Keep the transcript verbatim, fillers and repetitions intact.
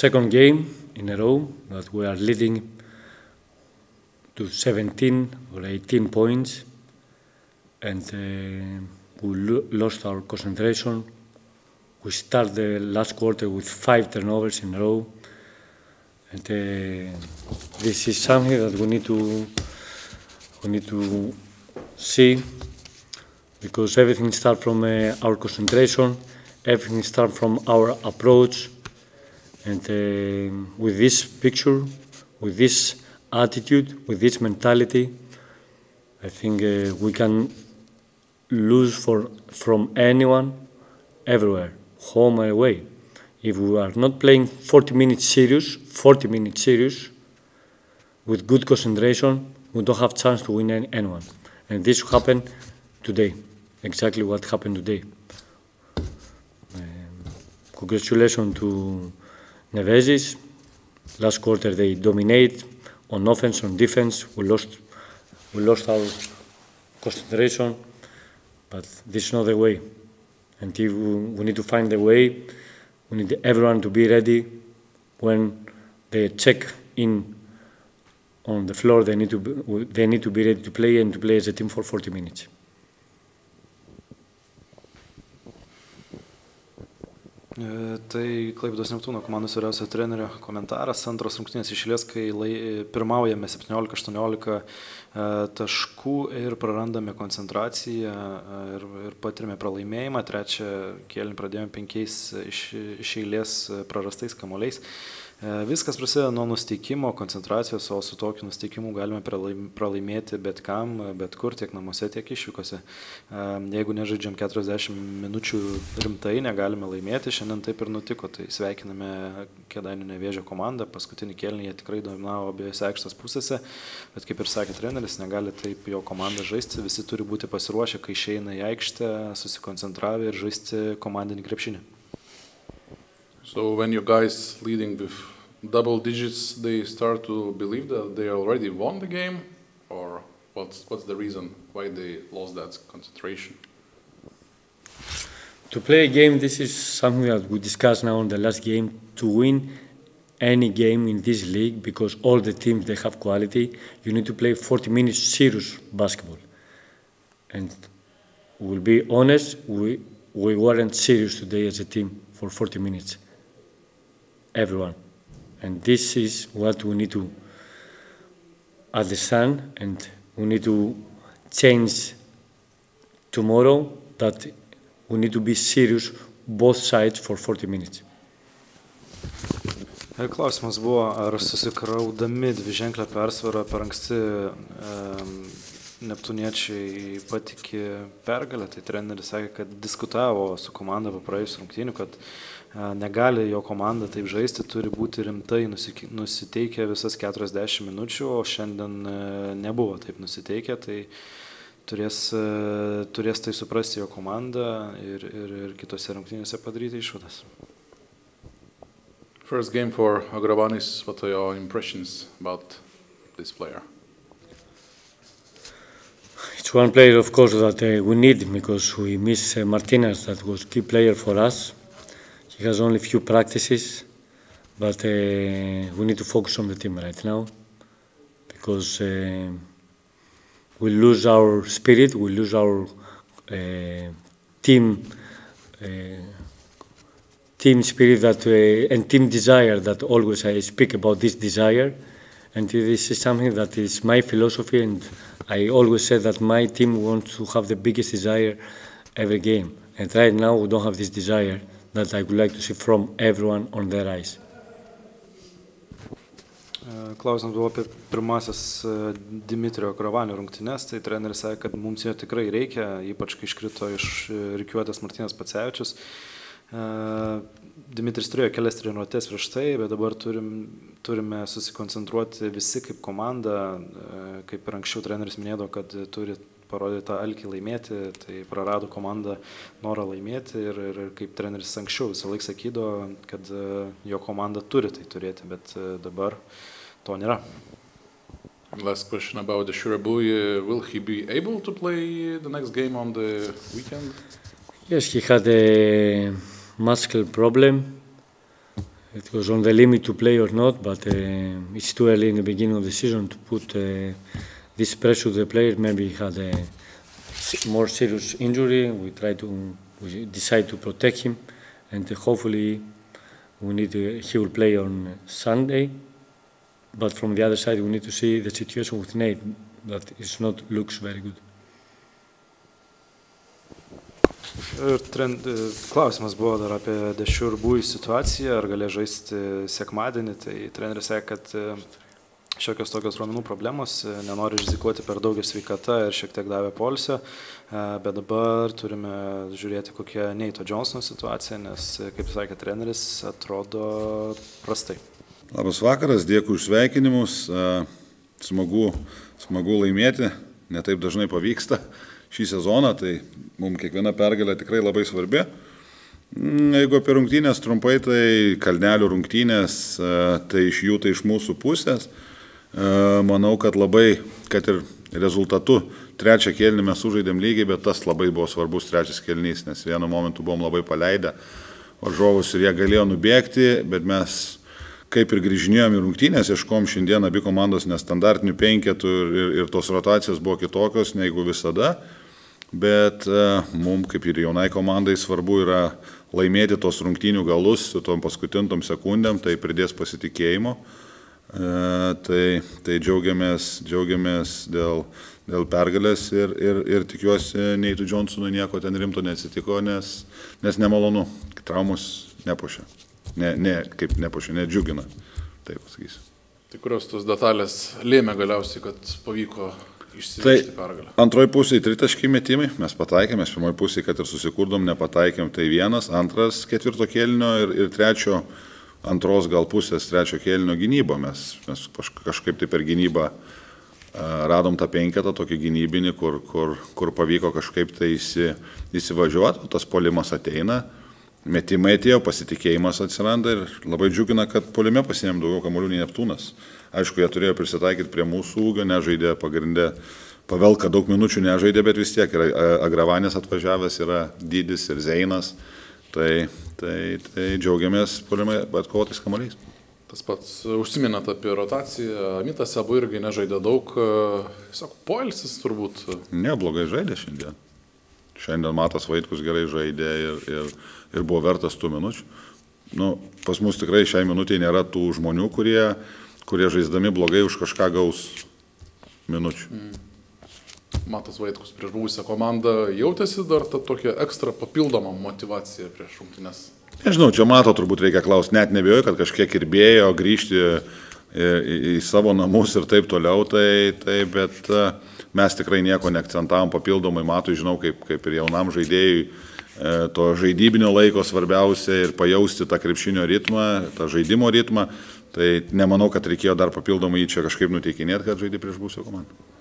second game in a row that we are leading to seventeen or eighteen points, and uh, we lo lost our concentration. We start the last quarter with five turnovers in a row, and uh, this is something that we need to we need to see, because everything starts from uh, our concentration, everything starts from our approach, and uh, with this picture, with this attitude, with this mentality, I think uh, we can lose for, from anyone, everywhere, home or away. If we are not playing forty minutes serious, forty minutes serious, with good concentration, we don't have chance to win any, anyone. And this happened today, exactly what happened today. Um, congratulations to Nevesis. Last quarter they dominate on offense, on defense. We lost, we lost our concentration, but this is not the way. And if we, we need to find a way, we need everyone to be ready when they check in on the floor. They need to be, they need to be ready to play and to play as a team for forty minutes. Tai Klaipėdos Neptūno komandos vyriausio trenerio komentaras. Antros rungtynės išėlės, kai lai, pirmaujame septyniolika aštuoniolika taškų ir prarandame koncentraciją ir, ir patirime pralaimėjimą. Trečią kėlinį pradėjome penkiais iš, iš eilės prarastais kamuoliais. Viskas prasideda nuo nusteikimo, koncentracijos, o su tokiu nusteikimu galime pralaimėti bet kam, bet kur, tiek namuose, tiek išvykose. Jeigu nežaidžiam keturiasdešimt minučių rimtai, negalime laimėti. Šiandien taip ir nutiko. Tai sveikiname Kėdainių Nevėžio komandą. Paskutinį kėlinį jie tikrai dominavo abiejose aikštės pusėse, bet kaip ir sakė treneris, negali taip jo komanda žaisti. Visi turi būti pasiruošę, kai išeina į aikštę, susikoncentravę ir žaisti komandinį krepšinį. So when you guys leading with double digits, they start to believe that they already won the game, or what's what's the reason why they lost that concentration? To play a game, this is something that we discussed now in the last game. To win any game in this league, because all the teams they have quality, you need to play forty minutes serious basketball. And we'll be honest, we we weren't serious today as a team for forty minutes. Everyone. And this is what we need to understand, and we need to change tomorrow, that we need to be serious both sides for forty minutes. Klausimas buvo, ar susikraudami dviženklę persvarą per anksti um, neptūniečiai patikė pergalę. Tai treneris sakė, kad diskutavo su komanda po praėjusių rungtynių, kad negali jo komanda taip žaisti, turi būti rimtai nusiteikę visas keturiasdešimt minučių, o šiandien nebuvo taip nusiteikę, tai turės, turės tai suprasti jo komanda ir, ir, ir kitose rungtynėse padaryti išvadas. First game for Agravanis, what are your impressions about this player? It's one player, of course, that uh, we need, because we miss uh, Martinez, that was key player for us. He has only few practices, but uh, we need to focus on the team right now, because uh, we lose our spirit, we lose our uh, team uh, team spirit that uh, and team desire that always I speak about this desire, and this is something that is my philosophy, and I always say that my team wants to have the biggest desire every game, and right now we don't have this desire that I would like to see from everyone on their eyes. Klausimas buvo apie pirmasis Dimitrio Agravanio rungtynes, tai treneris sakė, kad mums jo tikrai reikia, ypač kai iškrito iš rikiuotės Martynas Pacevičius. Dimitris turėjo kelias treniruotes prieš tai, bet dabar turim, turime susikoncentruoti visi kaip komanda, kaip ir anksčiau treneris minėdavo, kad turi parodė tą alkį laimėti, tai prarado komanda norą laimėti ir, ir kaip treneris anksčiau visą laiką sakydavo, kad jo komanda turi tai turėti, bet dabar to nėra. Last question about the Shurabui. Will he be able to play the next game on the weekend? Yes, he had a muscle problem. it was on the limit to play or not, but uh, it's too early in the beginning of the season to put uh, this pressure to the player. Maybe he had a more serious injury. We try to, we decide to protect him, and uh, hopefully we need to, he will play on Sunday. But from the other side, we need to see the situation with Nate. That is not looks very good. Ir trend, klausimas buvo dar apie Dešiurbui situaciją, ar galės žaisti sekmadienį. Tai treneris sakė, kad šiokios tokios raumenų problemos, nenori rizikuoti per daug sveikata ir šiek tiek davė poilsio, bet dabar turime žiūrėti, kokia Neito Johnsono situacija, nes, kaip sakė treneris, atrodo prastai. Labas vakaras, dėkui už sveikinimus, smagu, smagu laimėti, netaip dažnai pavyksta šį sezoną, tai mums kiekviena pergalė tikrai labai svarbi. Jeigu apie rungtynės trumpai, tai Kalnelių rungtynės, tai iš jų, tai iš mūsų pusės. Manau, kad labai, kad ir rezultatu trečią kėlinį mes sužaidėm lygiai, bet tas labai buvo svarbus trečias kėlinys, nes vienu momentu buvom labai paleidę varžovus ir jie galėjo nubėgti, bet mes kaip ir grįžinėjom į rungtynės, ieškom šiandien abi komandos nestandartinių penketų ir, ir tos rotacijos buvo kitokios negu visada, bet mums kaip ir jaunai komandai svarbu yra laimėti tos rungtynių galus su tom paskutintom sekundėm, tai pridės pasitikėjimo, tai, tai džiaugiamės, džiaugiamės dėl, dėl pergalės ir, ir, ir tikiuosi Neitui Johnsonui nieko ten rimto neatsitiko, nes, nes nemalonu, traumos nepuošia. Ne, ne, kaip nepuošia, nedžiugina, taip pasakysiu. Tai kurios tos detalės lėmė galiausiai, kad pavyko išsivežti pergalę? Tai antroji pusėje tritaškiai metimai, mes pataikėm, mes pirmoji pusėje, kad ir susikurdom, nepataikėm, tai vienas, antras ketvirto kėlinio ir, ir trečio, antros gal pusės trečio kėlinio gynybo. Mes, mes kažkaip tai per gynybą radom tą penketą, tokį gynybinį, kur, kur, kur pavyko kažkaip tai įsi, įsivažiuoti, tas puolimas ateina. Metimai atėjo, pasitikėjimas atsiranda ir labai džiugina, kad puolime pasiėmėm daugiau kamuolių nei Neptūnas. Aišku, jie turėjo prisitaikyti prie mūsų ūgio, nežaidė pagrindę, Pavelka daug minučių nežaidė, bet vis tiek yra Agravanės atvažiavęs, yra Dydis ir Zeinas, tai, tai, tai džiaugiamės puolime atkovotais kamuoliais. Tas pats užsiminat apie rotaciją, Mitas abu irgi nežaidė daug, sako, poilsis turbūt. Ne, blogai žaidė šiandien. Šiandien Matas Vaitkus gerai žaidė ir, ir, ir buvo vertas tų minučių. Nu, pas mus tikrai šiai minutėje nėra tų žmonių, kurie, kurie žaisdami blogai už kažką gaus minučių. Mm. Matas Vaitkus prieš buvusią komandą jautėsi dar tą tokią ekstra papildomą motivaciją prieš rungtynes? Nežinau, čia Mato turbūt reikia klausti, net nebijoju, kad kažkiek ir bėjo grįžti į, į, į savo namus ir taip toliau, tai, tai bet mes tikrai nieko neakcentavom papildomai, Matui, žinau, kaip, kaip ir jaunam žaidėjui, to žaidybinio laiko svarbiausia ir pajausti tą krepšinio ritmą, tą žaidimo ritmą, tai nemanau, kad reikėjo dar papildomai jį čia kažkaip nuteikinėti, kad žaidė prieš buvusią komandą.